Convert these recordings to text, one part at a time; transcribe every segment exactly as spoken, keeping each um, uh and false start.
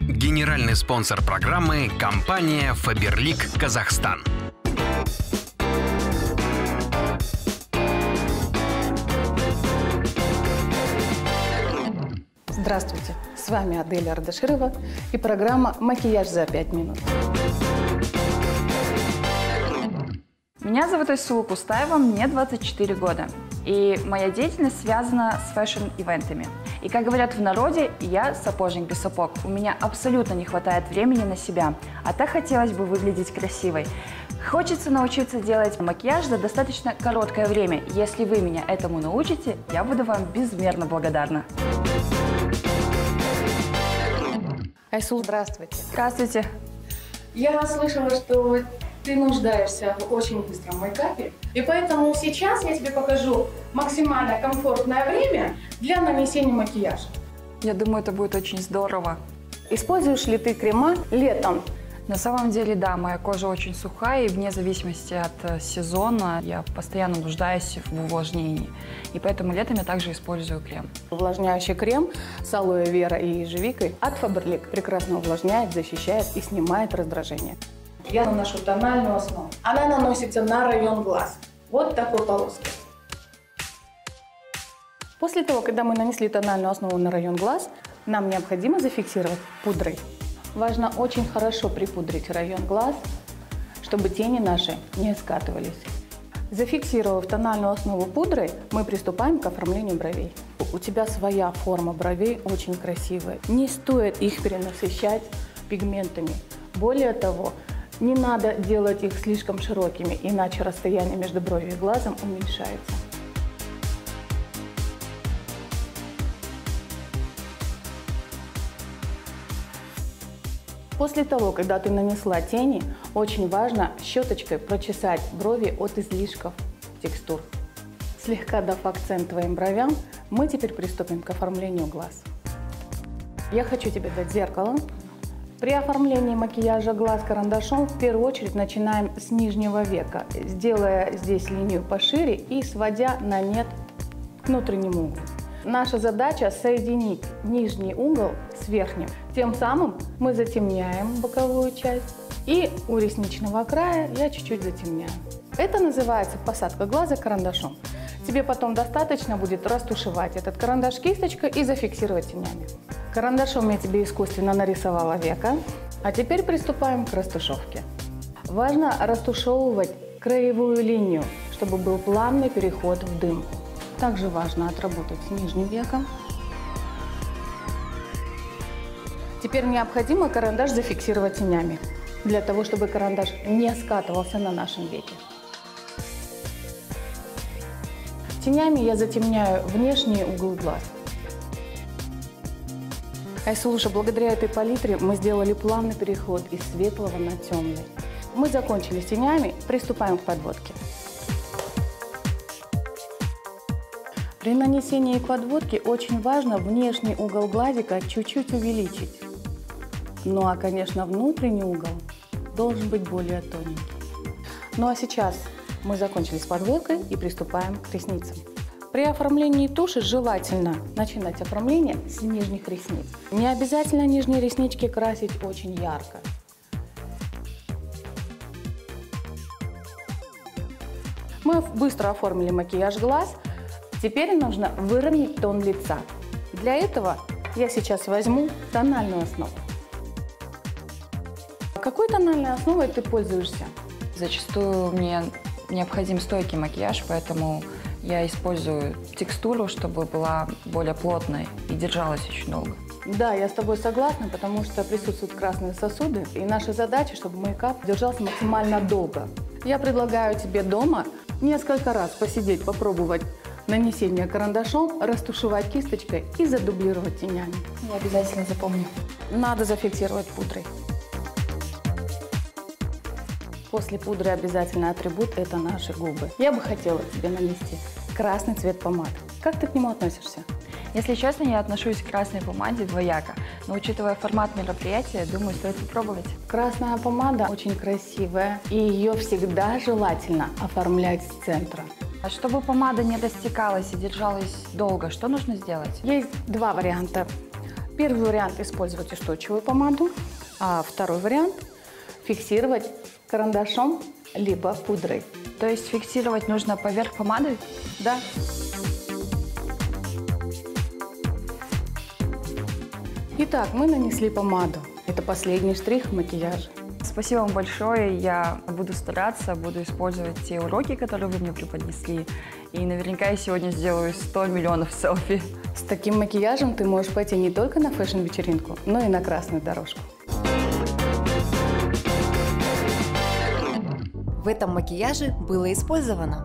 Генеральный спонсор программы – компания Faberlic Казахстан. Здравствуйте, с вами Адель Ардаширова и программа «Макияж за пять минут». Меня зовут Айсулу Кустаева, мне двадцать четыре года. И моя деятельность связана с фэшн-ивентами. И как говорят в народе, я сапожник без сапог. У меня абсолютно не хватает времени на себя, а так хотелось бы выглядеть красивой. Хочется научиться делать макияж за достаточно короткое время. Если вы меня этому научите, я буду вам безмерно благодарна. Айсул, здравствуйте. Здравствуйте. Я слышала, что ты нуждаешься в очень быстром мейкапе, и поэтому сейчас я тебе покажу максимально комфортное время для нанесения макияжа. Я думаю, это будет очень здорово. Используешь ли ты крема летом? На самом деле, да, моя кожа очень сухая, и вне зависимости от сезона я постоянно нуждаюсь в увлажнении. И поэтому летом я также использую крем. Увлажняющий крем с алоэ вера и ежевикой от Faberlic прекрасно увлажняет, защищает и снимает раздражение. Я наношу тональную основу. Она наносится на район глаз. Вот такой полоской. После того, когда мы нанесли тональную основу на район глаз, нам необходимо зафиксировать пудрой. Важно очень хорошо припудрить район глаз, чтобы тени наши не скатывались. Зафиксировав тональную основу пудрой, мы приступаем к оформлению бровей. У тебя своя форма бровей очень красивая. Не стоит их перенасыщать пигментами. Более того, не надо делать их слишком широкими, иначе расстояние между бровью и глазом уменьшается. После того, когда ты нанесла тени, очень важно щеточкой прочесать брови от излишков текстур. Слегка дав акцент твоим бровям, мы теперь приступим к оформлению глаз. Я хочу тебе дать зеркало. При оформлении макияжа глаз карандашом в первую очередь начинаем с нижнего века, сделая здесь линию пошире и сводя на нет к внутреннему углу. Наша задача соединить нижний угол с верхним. Тем самым мы затемняем боковую часть, и у ресничного края я чуть-чуть затемняю. Это называется посадка глаза карандашом. Тебе потом достаточно будет растушевать этот карандаш кисточкой и зафиксировать тенями. Карандашом я тебе искусственно нарисовала веко, а теперь приступаем к растушевке. Важно растушевывать краевую линию, чтобы был плавный переход в дымку. Также важно отработать с нижним веком. Теперь необходимо карандаш зафиксировать тенями, для того, чтобы карандаш не скатывался на нашем веке. Тенями я затемняю внешний угол глаз. Айсулуша, благодаря этой палитре мы сделали плавный переход из светлого на темный. Мы закончили с тенями, приступаем к подводке. При нанесении подводки очень важно внешний угол глазика чуть-чуть увеличить. Ну а, конечно, внутренний угол должен быть более тоненький. Ну а сейчас мы закончили с подводкой и приступаем к ресницам. При оформлении туши желательно начинать оформление с нижних ресниц. Не обязательно нижние реснички красить очень ярко. Мы быстро оформили макияж глаз. Теперь нужно выровнять тон лица. Для этого я сейчас возьму тональную основу. Какой тональной основой ты пользуешься? Зачастую мне необходим стойкий макияж, поэтому я использую текстуру, чтобы была более плотной и держалась очень долго. Да, я с тобой согласна, потому что присутствуют красные сосуды, и наша задача, чтобы мейкап держался максимально долго. Я предлагаю тебе дома несколько раз посидеть, попробовать нанесение карандашом, растушевать кисточкой и задублировать тенями. Я обязательно запомню. Надо зафиксировать пудрой. После пудры обязательно атрибут – это наши губы. Я бы хотела тебе нанести красный цвет помады. Как ты к нему относишься? Если честно, я отношусь к красной помаде двояко, но учитывая формат мероприятия, думаю, стоит попробовать. Красная помада очень красивая, и ее всегда желательно оформлять с центра. А чтобы помада не растекалась и держалась долго, что нужно сделать? Есть два варианта. Первый вариант – использовать устойчивую помаду, а второй вариант – фиксировать карандашом либо пудрой. То есть фиксировать нужно поверх помады? Да. Итак, мы нанесли помаду. Это последний штрих в макияже. Спасибо вам большое. Я буду стараться, буду использовать те уроки, которые вы мне преподнесли. И наверняка я сегодня сделаю сто миллионов селфи. С таким макияжем ты можешь пойти не только на фэшн-вечеринку, но и на красную дорожку. В этом макияже было использовано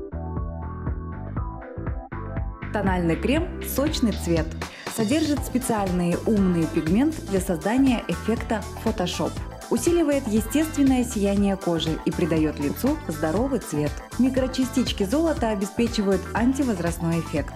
тональный крем «Сочный цвет». Содержит специальный умный пигмент для создания эффекта Photoshop. Усиливает естественное сияние кожи и придает лицу здоровый цвет. Микрочастички золота обеспечивают антивозрастной эффект.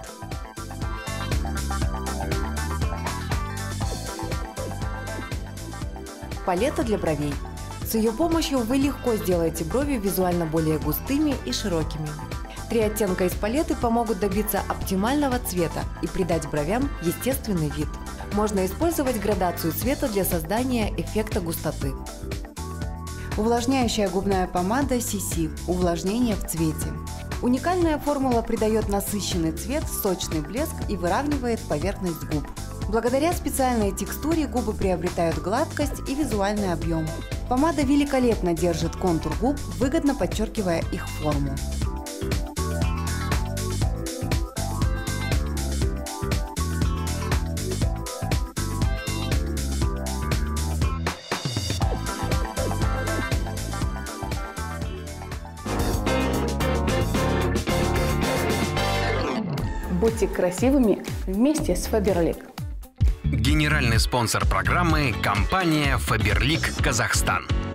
Палета для бровей. С ее помощью вы легко сделаете брови визуально более густыми и широкими. Три оттенка из палеты помогут добиться оптимального цвета и придать бровям естественный вид. Можно использовать градацию цвета для создания эффекта густоты. Увлажняющая губная помада си си. Увлажнение в цвете. Уникальная формула придает насыщенный цвет, сочный блеск и выравнивает поверхность губ. Благодаря специальной текстуре губы приобретают гладкость и визуальный объем. Помада великолепно держит контур губ, выгодно подчеркивая их форму. Будьте красивыми вместе с Faberlic. Генеральный спонсор программы – компания Faberlic Казахстан.